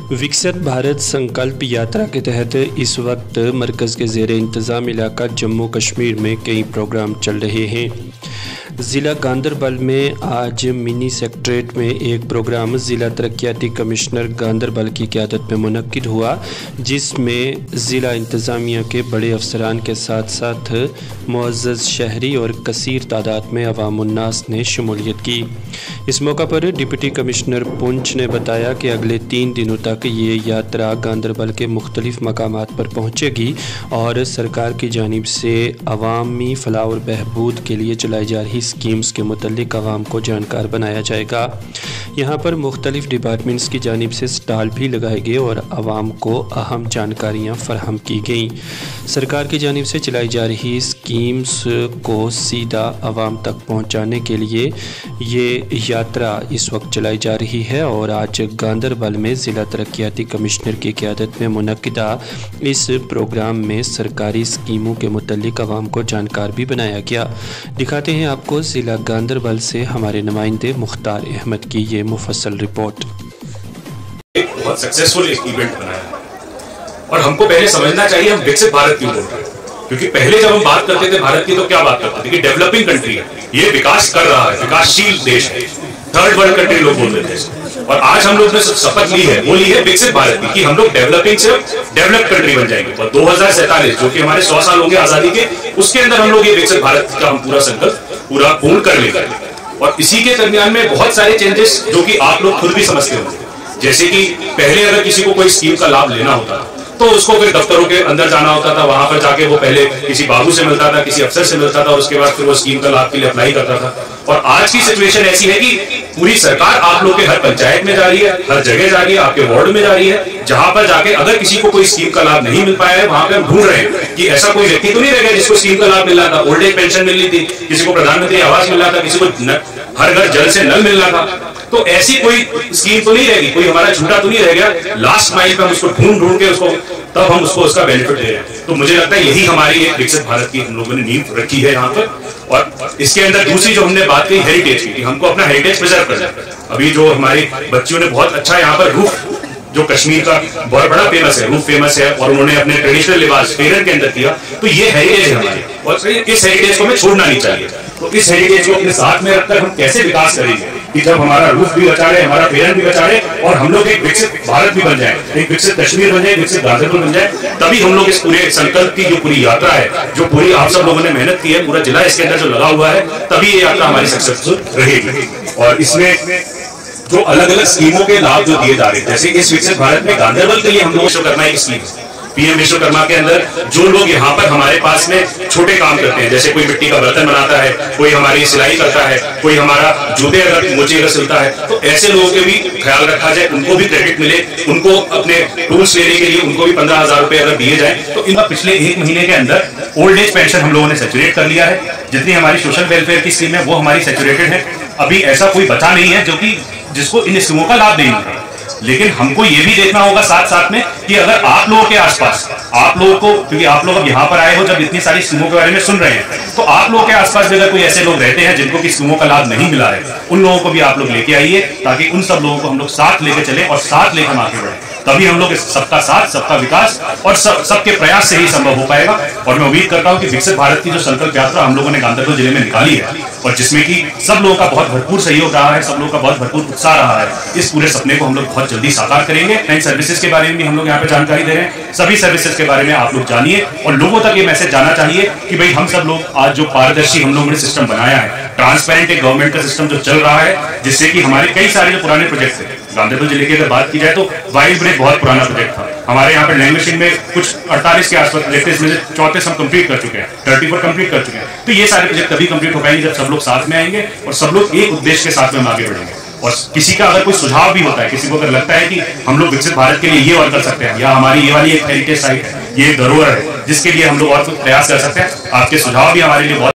विकसित भारत संकल्प यात्रा के तहत इस वक्त मरकज़ के ज़ेरे इंतज़ाम इलाका जम्मू कश्मीर में कई प्रोग्राम चल रहे हैं। ज़िला गांदरबल में आज मिनी सेक्रेटेरिएट में एक प्रोग्राम ज़िला तरक्याती कमिश्नर गांदरबल की क़यादत में मुनक्किद हुआ, जिसमें ज़िला इंतज़ामिया के बड़े अफसरान के साथ साथ मुअज़्ज़ज़ शहरी और कसीर तादाद में अवामुन्नास ने शमूलियत की। इस मौका पर डिप्टी कमिश्नर पुंछ ने बताया कि अगले 3 दिनों तक ये यात्रा गांदरबल के मुख्तलिफ मकामात पर पहुँचेगी और सरकार की जानिब से अवामी फलाह और बहबूद के लिए चलाई जा रही स्कीम्स के मुतल्लिक आवाम को जानकार बनाया जाएगा। यहाँ पर मुख्तलिफ डिपार्टमेंट्स की जानिब से स्टॉल भी लगाए गए और आवाम को अहम जानकारियाँ फराहम की गईं। सरकार की जानिब से चलाई जा रही स्कीम्स को सीधा आवाम तक पहुँचाने के लिए ये यात्रा इस वक्त चलाई जा रही है और आज गांदरबल में ज़िला तरक्याती कमिश्नर की क़यादत में मुनक्किदा इस प्रोग्राम में सरकारी स्कीमों के मुतल्लिक आवाम को जानकार भी बनाया गया। दिखाते हैं आपको ज़िला गांदरबल से हमारे नुमाइंदे मुख्तार अहमद की ये मुफस्सल रिपोर्ट। एक बहुत सक्सेसफुल इवेंट बनाया है और हमको पहले समझना चाहिए हम विकसित भारत क्यों बोल रहे हैं, क्योंकि पहले जब हम बात करते थे भारत की तो क्या बात करते थे कि डेवलपिंग कंट्री है, ये विकास कर रहा है, विकासशील देश है, थर्ड वर्ल्ड कंट्री लोग बोल रहे थे। और आज हम लोग ने शपथ ली है, वो ली है विकसित भारत की, कि हम लोग डेवलपिंग से डेवलप कंट्री बन जाएंगे और 2047 जो कि हमारे 100 साल होंगे आजादी के, उसके अंदर हम लोग ये विकसित भारत का हम पूरा संकल्प पूरा पूर्ण कर लेंगे। और इसी के दरमियान में बहुत सारे चेंजेस जो कि आप लोग खुद भी समझते होंगे, जैसे कि पहले अगर किसी को कोई स्कीम का लाभ लेना होता तो उसको फिर दफ्तरों के अंदर जाना होता था, वहां पर जाके वो पहले किसी बाबू से मिलता था, किसी अफसर से मिलता था और उसके बाद फिर वो स्कीम का लाभ के लिए अप्लाई करता था। और आज की सिचुएशन ऐसी है कि पूरी सरकार आप लोग के हर पंचायत में जा रही है, हर जगह जा रही है, आपके वार्ड में जा रही है, जहां पर जाके अगर किसी को कोई स्कीम का लाभ नहीं मिल पाया है वहां पर हम ढूंढ रहे हैं कि ऐसा कोई व्यक्ति तो नहीं रह गया जिसको स्कीम का लाभ मिल रहा था। ओल्ड एज पेंशन मिल रही थी, किसी को प्रधानमंत्री आवास मिल रहा था, किसी को हर घर जल से नल मिल रहा था। तो ऐसी कोई स्कीम तो नहीं रहेगी, कोई हमारा झूठा तो नहीं रह गया। लास्ट माइल पे हम उसको ढूंढ के उसको तब हम उसको उसका बेनिफिट दे रहे हैं। तो मुझे लगता है यही हमारी एक विकसित भारत की हम लोगों ने नींव रखी है यहाँ पर। और इसके अंदर दूसरी जो हमने बात की हेरिटेज की, हमको अपना हेरिटेज प्रिजर्व करना है। अभी जो हमारी बच्चियों ने बहुत अच्छा यहाँ पर रूफ, जो कश्मीर का बहुत बड़ा फेमस है, रूफ फेमस है और उन्होंने अपने ट्रेडिशनल लिबास फेरन के अंदर किया, तो ये हेरिटेज है हमारी और इस हेरिटेज को हमें छोड़ना नहीं चाहिए। तो इस हेरिटेज को अपने साथ में रखकर हम कैसे विकास करेंगे कि जब हमारा रूफ भी बचा रहे, हमारा फेरन भी बचा रहे और हम लोग एक विकसित भारत भी बन जाए, एक विकसित कश्मीर बन जाए, विकसित गांदरबल बन जाए, तभी हम लोग इस पूरे संकल्प की जो पूरी यात्रा है, जो पूरी आप सब लोगों ने मेहनत की है, पूरा जिला इसके अंदर जो लगा हुआ है, तभी ये यात्रा हमारी सक्सेसफुल रहेगी। और इसमें जो अलग अलग स्कीमों के लाभ जो दिए जा रहे हैं, जैसे इस विकसित भारत में गांदरबल के लिए हम लोग विश्वकर्मा एक स्कीम, पीएम विश्वकर्मा के अंदर जो लोग यहाँ पर हमारे पास में छोटे काम करते हैं, जैसे कोई मिट्टी का बर्तन बनाता है, कोई हमारी सिलाई करता है, कोई हमारा जूते अगर मोचे अगर सिलता है, तो ऐसे लोगों के भी ख्याल रखा जाए, उनको भी क्रेडिट मिले, उनको अपने टूल्स लेने के लिए उनको भी 15,000 रुपए अगर दिए जाए। तो इनका पिछले 1 महीने के अंदर ओल्ड एज पेंशन हम लोगों ने सैचुरेट कर लिया है। जितनी हमारी सोशल वेलफेयर की स्कीम है वो हमारी सैचुरेटेड है। अभी ऐसा कोई बचा नहीं है जो कि जिसको इन स्कीमों का लाभ नहीं मिलता। लेकिन हमको ये भी देखना होगा साथ साथ में कि अगर आप लोगों के आसपास, आप लोगों को, क्योंकि आप लोग अब यहाँ पर आए हो जब इतनी सारी स्कीमों के बारे में सुन रहे हैं, तो आप लोगों के आसपास भी अगर कोई ऐसे लोग रहते हैं जिनको की स्कीमों का लाभ नहीं मिला है, उन लोगों को भी आप लोग लेके आइए, ताकि उन सब लोगों को हम लोग साथ लेके चले और साथ लेकर हम आगे बढ़े। तभी हम लोग सबका साथ, सबका विकास और सबके प्रयास से ही संभव हो पाएगा। और मैं उम्मीद करता हूं कि विकसित भारत की जो संकल्प यात्रा हम लोगों ने गांदरबल जिले में निकाली है और जिसमें कि सब लोगों का बहुत भरपूर सहयोग रहा है, सब लोगों का बहुत भरपूर उत्साह रहा है, इस पूरे सपने को हम लोग बहुत जल्दी साकार करेंगे। नई सर्विसेज के बारे में भी हम लोग यहाँ पे जानकारी दे रहे हैं। सभी सर्विसेज के बारे में आप लोग जानिए और लोगों तक ये मैसेज जाना चाहिए कि भाई हम सब लोग आज जो पारदर्शी हम लोगों ने सिस्टम बनाया है, ट्रांसपेरेंट एक गवर्नमेंट का सिस्टम जो चल रहा है, जिससे कि हमारे कई सारे जो पुराने प्रोजेक्ट थे, गांदरबल जिले की अगर बात की जाए तो वाइल्ड ब्रेक बहुत पुराना प्रोजेक्ट था हमारे यहाँ पे। लैंड मशीन में कुछ 48 के आसपास प्रोजेक्ट, इसमें से 34 हम कंप्लीट कर चुके हैं, 34 कंप्लीट कर चुके हैं। तो ये सारे प्रोजेक्ट तभी कंप्लीट हो पाएंगे जब सब लोग साथ में आएंगे और सब लोग एक उद्देश्य के साथ में हम आगे बढ़ेंगे। और किसी का अगर कोई सुझाव भी होता है, किसी को अगर लगता है कि हम लोग विकसित भारत के लिए ये और कर सकते हैं, या हमारी ये वाली एक हेरिटेज साइट है, ये धरोहर है जिसके लिए हम लोग और कुछ प्रयास कर सकते हैं, आपके सुझाव भी हमारे लिए बहुत